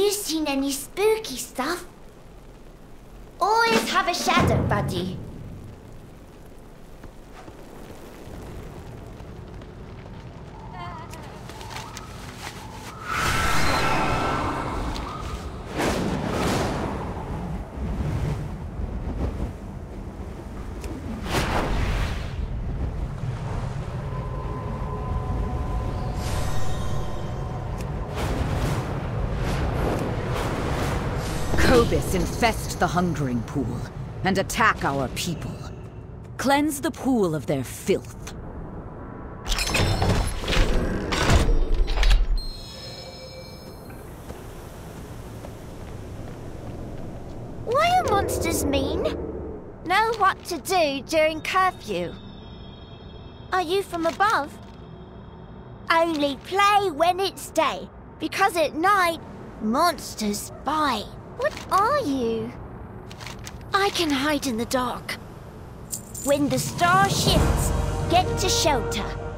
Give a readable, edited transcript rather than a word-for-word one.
you seen any spooky stuff? Always have a shadow buddy. Cobus infest the hungering pool and attack our people. Cleanse the pool of their filth. Why are monsters mean? Know what to do during curfew. Are you from above? Only play when it's day, because at night, monsters spy. What are you? I can hide in the dark. When the star shifts, get to shelter.